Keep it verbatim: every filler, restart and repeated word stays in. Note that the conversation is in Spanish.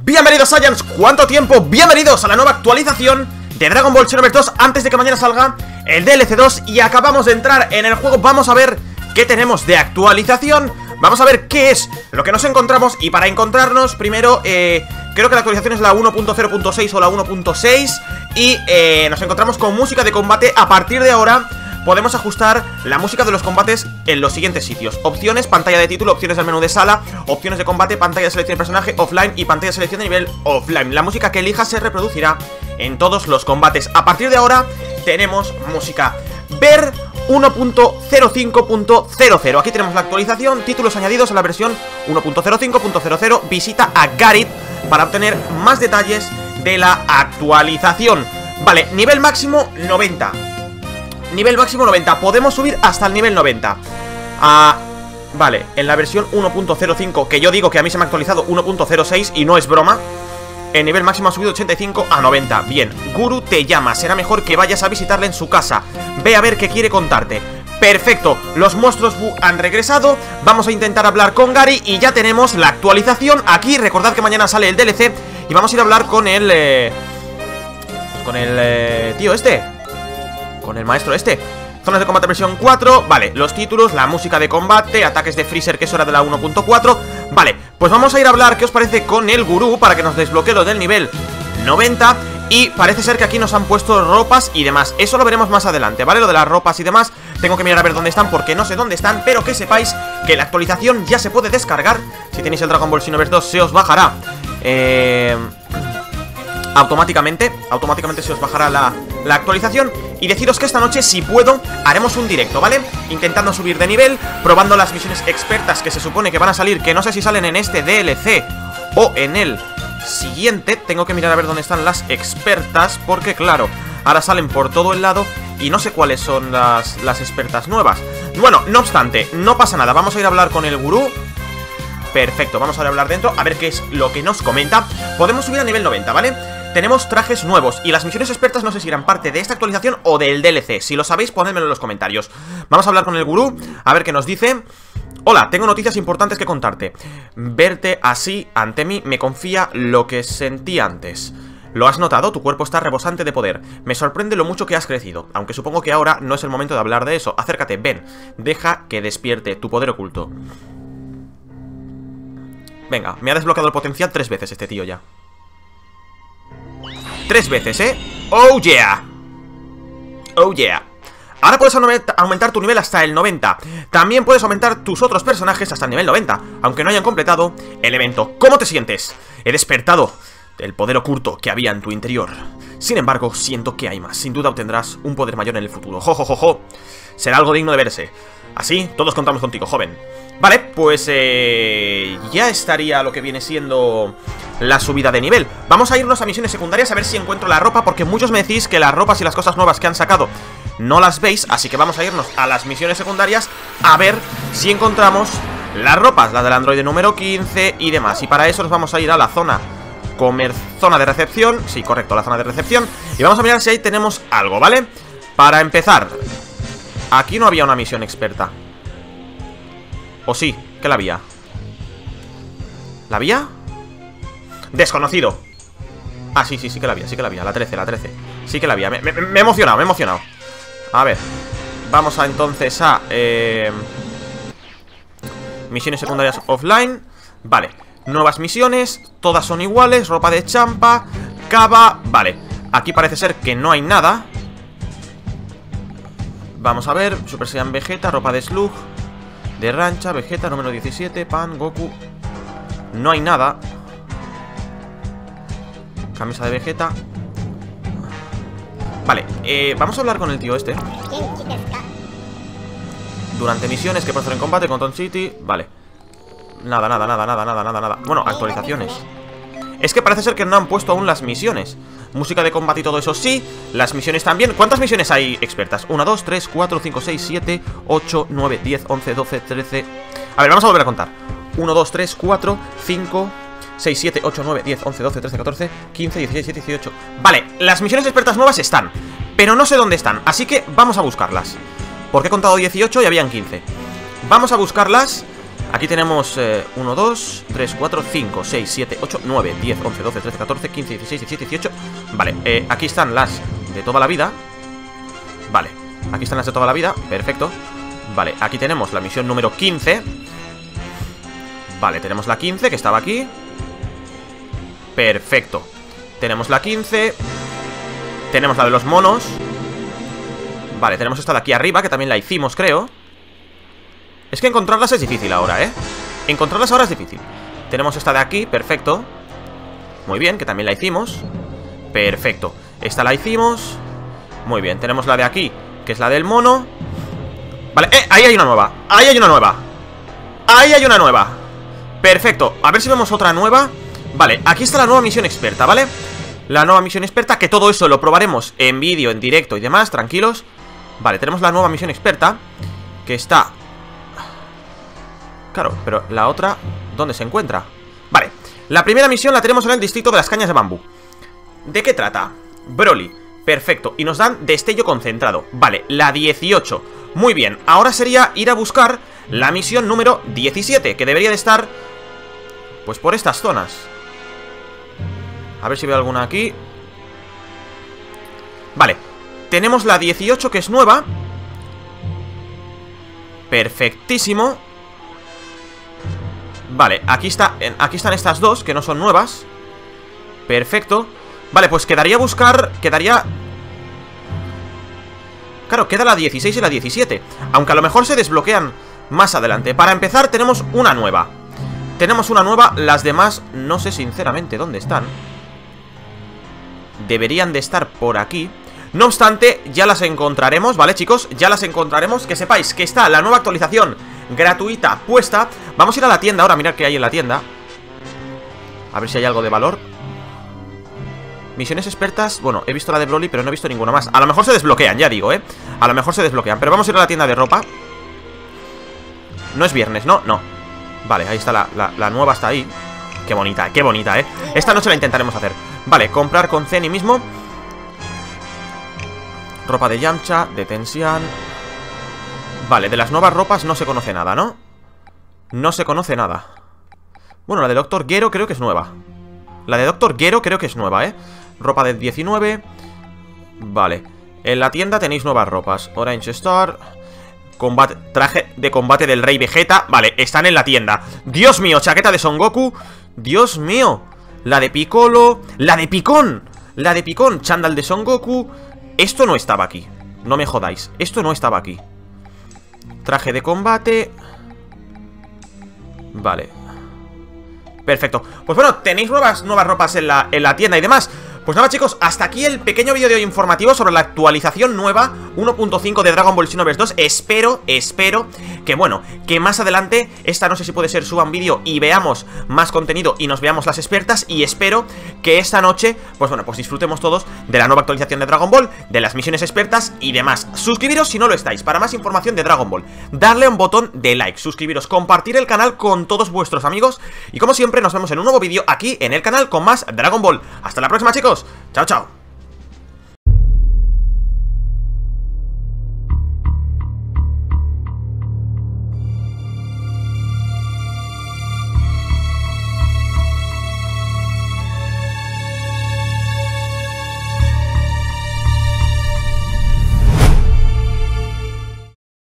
Bienvenidos Saiyans, ¿cuánto tiempo? Bienvenidos a la nueva actualización de Dragon Ball Xenoverse dos antes de que mañana salga el D L C dos. Y acabamos de entrar en el juego, vamos a ver qué tenemos de actualización. Vamos a ver qué es lo que nos encontramos. Y para encontrarnos, primero, eh, creo que la actualización es la uno punto cero punto seis o la uno punto seis. Y eh, nos encontramos con música de combate. A partir de ahora podemos ajustar la música de los combates en los siguientes sitios: opciones, pantalla de título, opciones del menú de sala, opciones de combate, pantalla de selección de personaje, offline y pantalla de selección de nivel offline. La música que elijas se reproducirá en todos los combates. A partir de ahora tenemos música. Ver uno punto cero cinco punto cero cero. Aquí tenemos la actualización, títulos añadidos a la versión uno punto cero cinco punto cero cero. Visita a Garith para obtener más detalles de la actualización. Vale, nivel máximo noventa. Nivel máximo noventa, podemos subir hasta el nivel noventa. Ah, vale, en la versión uno punto cero cinco, que yo digo que a mí se me ha actualizado uno punto cero seis y no es broma, el nivel máximo ha subido ochenta y cinco a noventa. Bien, Guru te llama, será mejor que vayas a visitarle en su casa. Ve a ver qué quiere contarte. Perfecto, los monstruos Buu han regresado. Vamos a intentar hablar con Gary y ya tenemos la actualización aquí. Recordad que mañana sale el D L C y vamos a ir a hablar con el... Eh, con el eh, tío este Con el maestro este. Zonas de combate versión cuatro. Vale, los títulos, la música de combate, ataques de Freezer, que es hora de la uno punto cuatro. Vale, pues vamos a ir a hablar, ¿qué os parece?, con el gurú para que nos desbloquee lo del nivel noventa. Y parece ser que aquí nos han puesto ropas y demás. Eso lo veremos más adelante, ¿vale? Lo de las ropas y demás tengo que mirar a ver dónde están, porque no sé dónde están. Pero que sepáis que la actualización ya se puede descargar. Si tenéis el Dragon Ball Xenoverse dos se os bajará Eh... Automáticamente, automáticamente se os bajará la, la actualización. Y deciros que esta noche, si puedo, haremos un directo, ¿vale? Intentando subir de nivel, probando las misiones expertas que se supone que van a salir, que no sé si salen en este D L C o en el siguiente. Tengo que mirar a ver dónde están las expertas, porque claro, ahora salen por todo el lado y no sé cuáles son las, las expertas nuevas. Bueno, no obstante, no pasa nada, vamos a ir a hablar con el gurú. Perfecto, vamos a ir a hablar dentro, a ver qué es lo que nos comenta. Podemos subir a nivel noventa, ¿vale? Tenemos trajes nuevos y las misiones expertas no sé si eran parte de esta actualización o del D L C. Si lo sabéis, ponedmelo en los comentarios. Vamos a hablar con el gurú, a ver qué nos dice. Hola, tengo noticias importantes que contarte. Verte así ante mí me confía lo que sentí antes. ¿Lo has notado? Tu cuerpo está rebosante de poder. Me sorprende lo mucho que has crecido, aunque supongo que ahora no es el momento de hablar de eso. Acércate, ven, deja que despierte tu poder oculto. Venga, me ha desbloqueado el potencial tres veces este tío ya. Tres veces, ¿eh? ¡Oh, yeah! ¡Oh, yeah! Ahora puedes aumentar tu nivel hasta el noventa. También puedes aumentar tus otros personajes hasta el nivel noventa, aunque no hayan completado el evento. ¿Cómo te sientes? He despertado el poder oculto que había en tu interior. Sin embargo, siento que hay más. Sin duda obtendrás un poder mayor en el futuro. ¡Jo, jo, jo, jo! Será algo digno de verse. Así, todos contamos contigo, joven. Vale, pues eh, ya estaría lo que viene siendo la subida de nivel. Vamos a irnos a misiones secundarias a ver si encuentro la ropa, porque muchos me decís que las ropas y las cosas nuevas que han sacado no las veis. Así que vamos a irnos a las misiones secundarias a ver si encontramos las ropas, la del androide número quince y demás. Y para eso nos vamos a ir a la zona comer, zona de recepción. Sí, correcto, la zona de recepción. Y vamos a mirar si ahí tenemos algo, ¿vale? Para empezar, aquí no había una misión experta. ¿O sí? ¿Qué la había? ¿La había? Desconocido. Ah, sí, sí, sí que la había, sí que la había. La trece, la trece. Sí que la había. Me, me, me he emocionado, me he emocionado. A ver. Vamos a entonces a... Eh, misiones secundarias offline. Vale. Nuevas misiones. Todas son iguales. Ropa de champa. Cava. Vale. Aquí parece ser que no hay nada. Vamos a ver. Super Saiyan Vegeta. Ropa de Slug. De Rancha, Vegeta, número diecisiete, Pan, Goku. No hay nada. Camisa de Vegeta. Vale, eh, vamos a hablar con el tío este. Durante misiones que proceden en combate con Tom City. Vale. Nada, nada, nada, nada, nada, nada, nada. Bueno, actualizaciones. Es que parece ser que no han puesto aún las misiones. Música de combate y todo eso sí. Las misiones también. ¿Cuántas misiones hay expertas? uno, dos, tres, cuatro, cinco, seis, siete, ocho, nueve, diez, once, doce, trece. A ver, vamos a volver a contar. uno, dos, tres, cuatro, cinco, seis, siete, ocho, nueve, diez, once, doce, trece, catorce, quince, dieciséis, diecisiete, dieciocho. Vale, las misiones expertas nuevas están, pero no sé dónde están, así que vamos a buscarlas. Porque he contado dieciocho y habían quince. Vamos a buscarlas. Aquí tenemos eh, uno, dos, tres, cuatro, cinco, seis, siete, ocho, nueve, diez, once, doce, trece, catorce, quince, dieciséis, diecisiete, dieciocho. Vale, eh, aquí están las de toda la vida. Vale, aquí están las de toda la vida, perfecto. Vale, aquí tenemos la misión número quince. Vale, tenemos la quince que estaba aquí. Perfecto. Tenemos la quince. Tenemos la de los monos. Vale, tenemos esta de aquí arriba, que también la hicimos, creo. Es que encontrarlas es difícil ahora, ¿eh? Encontrarlas ahora es difícil. Tenemos esta de aquí, perfecto. Muy bien, que también la hicimos. Perfecto, esta la hicimos. Muy bien, tenemos la de aquí, que es la del mono. Vale, eh, ahí hay una nueva. Ahí hay una nueva. Ahí hay una nueva. Perfecto, a ver si vemos otra nueva. Vale, aquí está la nueva misión experta, ¿vale? La nueva misión experta, que todo eso lo probaremos en vídeo, en directo y demás, tranquilos. Vale, tenemos la nueva misión experta, que está... Claro, pero la otra, ¿dónde se encuentra? Vale, la primera misión la tenemos en el distrito de las cañas de bambú. ¿De qué trata? Broly, perfecto, y nos dan destello concentrado. Vale, la dieciocho. Muy bien, ahora sería ir a buscar la misión número diecisiete, que debería de estar, pues por estas zonas. A ver si veo alguna aquí. Vale, tenemos la dieciocho, que es nueva. Perfectísimo. Vale, aquí, está, aquí están estas dos, que no son nuevas. Perfecto. Vale, pues quedaría buscar... Quedaría... Claro, queda la dieciséis y la diecisiete. Aunque a lo mejor se desbloquean más adelante. Para empezar tenemos una nueva. Tenemos una nueva, las demás no sé sinceramente dónde están. Deberían de estar por aquí. No obstante, ya las encontraremos, ¿vale, chicos? Ya las encontraremos. Que sepáis que está la nueva actualización gratuita puesta. Vamos a ir a la tienda ahora, a mirar qué hay en la tienda. A ver si hay algo de valor. Misiones expertas, bueno, he visto la de Broly, pero no he visto ninguna más. A lo mejor se desbloquean, ya digo, ¿eh? A lo mejor se desbloquean, pero vamos a ir a la tienda de ropa. No es viernes, ¿no? No. Vale, ahí está la, la, la nueva, está ahí. Qué bonita, qué bonita, ¿eh? Esta noche la intentaremos hacer. Vale, comprar con Zenny mismo. Ropa de Yamcha, de Tensian. Vale, de las nuevas ropas no se conoce nada, ¿no? No se conoce nada. Bueno, la de Doctor Gero creo que es nueva. La de Doctor Gero creo que es nueva, ¿eh? Ropa de diecinueve. Vale, en la tienda tenéis nuevas ropas. Orange Star. Combate, traje de combate del Rey Vegeta. Vale, están en la tienda. Dios mío, chaqueta de Son Goku. Dios mío. La de Piccolo. La de Picón. La de Picón, chándal de Son Goku. Esto no estaba aquí. No me jodáis, esto no estaba aquí. Traje de combate. Vale. Perfecto. Pues bueno, tenéis nuevas, nuevas ropas en la, en la tienda y demás. Pues nada, chicos, hasta aquí el pequeño vídeo de hoy informativo sobre la actualización nueva uno punto cinco de Dragon Ball Xenoverse dos. Espero, espero que, bueno, que más adelante, esta no sé si puede ser, suban vídeo y veamos más contenido y nos veamos las expertas. Y espero que esta noche, pues bueno, pues disfrutemos todos de la nueva actualización de Dragon Ball, de las misiones expertas y demás. Suscribiros si no lo estáis, para más información de Dragon Ball. Darle un botón de like, suscribiros, compartir el canal con todos vuestros amigos. Y como siempre, nos vemos en un nuevo vídeo aquí en el canal con más Dragon Ball. Hasta la próxima, chicos. Chao, chao.